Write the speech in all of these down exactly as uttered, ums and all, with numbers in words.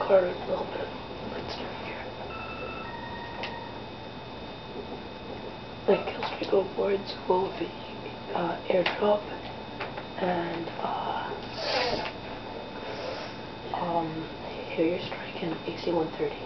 card with a little bit of blitzer here. The Killstreak awards will be uh, airdrop and uh, um, Harrier Strike and A C one thirty.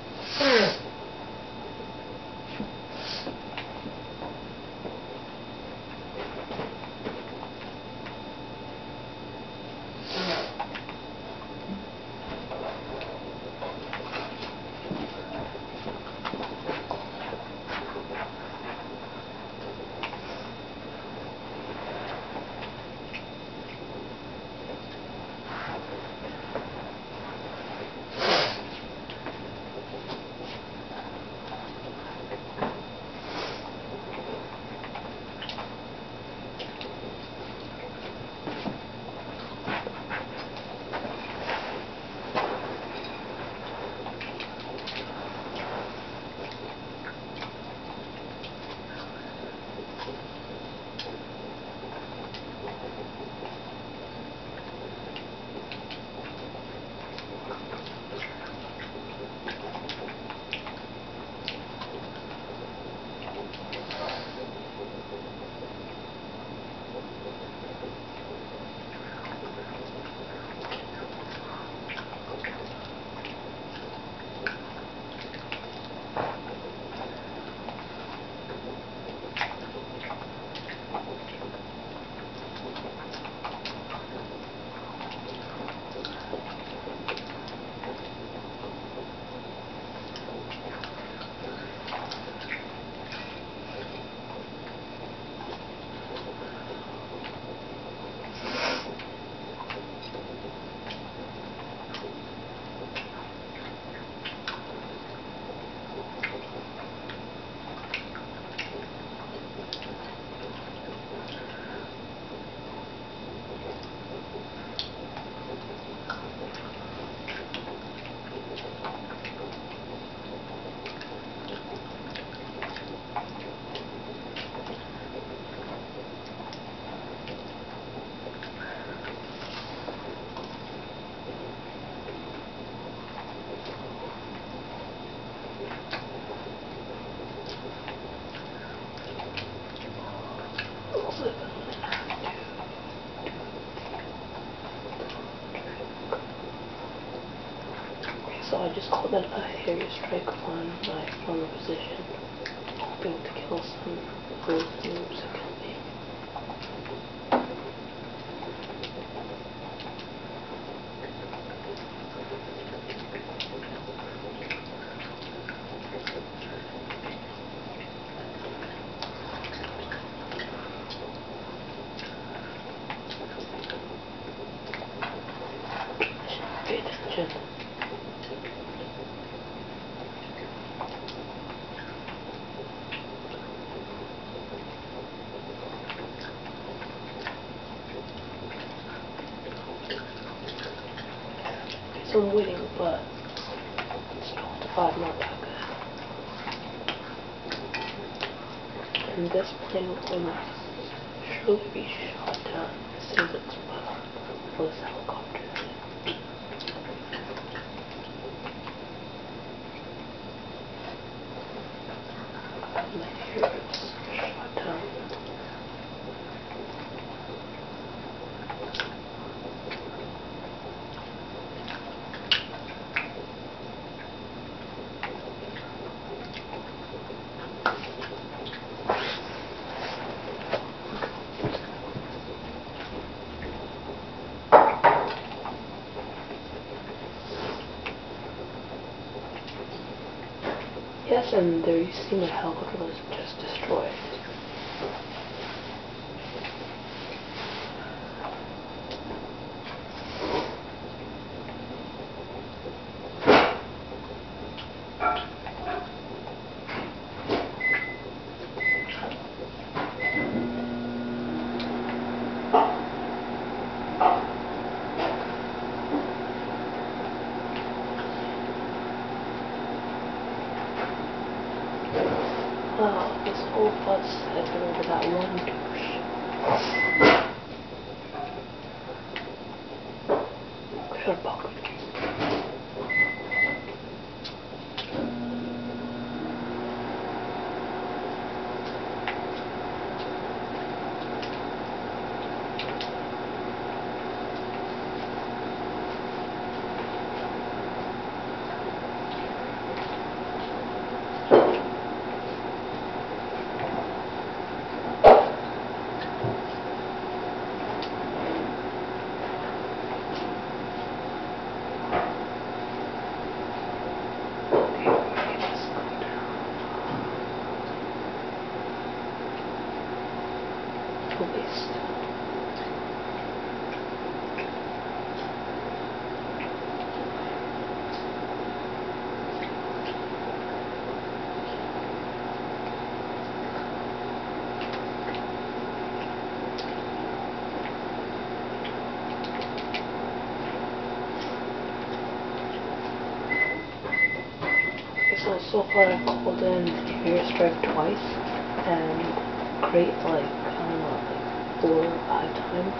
So I just called that a Harrier Strike on my former position, hoping to kill some fools and noobs that kill me. I should pay attention. I'm winning, but it's twelve to five, not that good. And this plane will surely be shot down as soon as it's put on this helicopter. My heroes shot down. Yes, and there you see my helicopter was just destroyed. Wow, this whole bus has been over that one douche. I should have buckled. Uh, so far I've called in Area Strike twice and crate like, I don't know, like four or five times.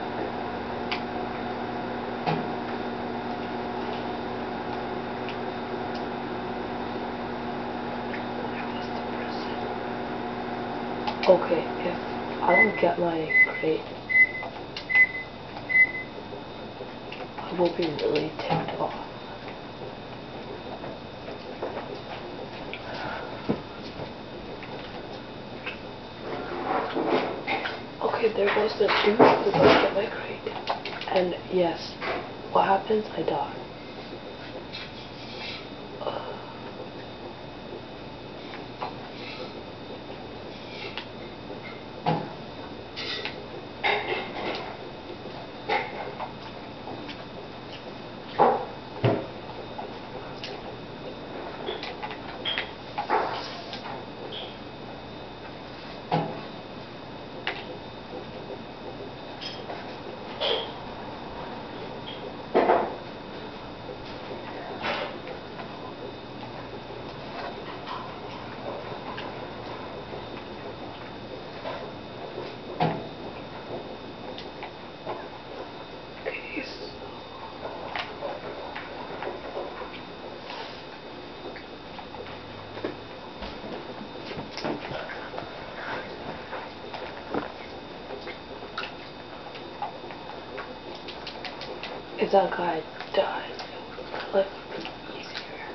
Okay, if I don't get my crate, I will be really ticked off. Okay, there goes the dude who goes get my crate. And yes, what happens? I die. If that guy died, my life would be easier.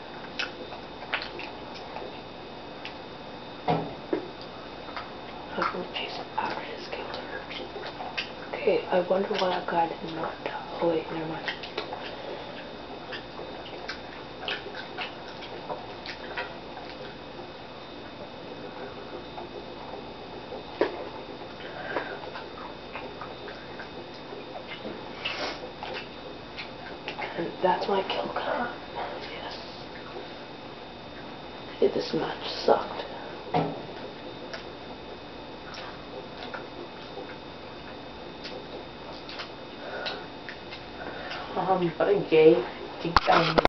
I will chase after his killer. Okay, I wonder why that guy did not die. Oh wait, never mind. And that's my kill count. Yes. Hey, this match sucked. Um, but a gay deep down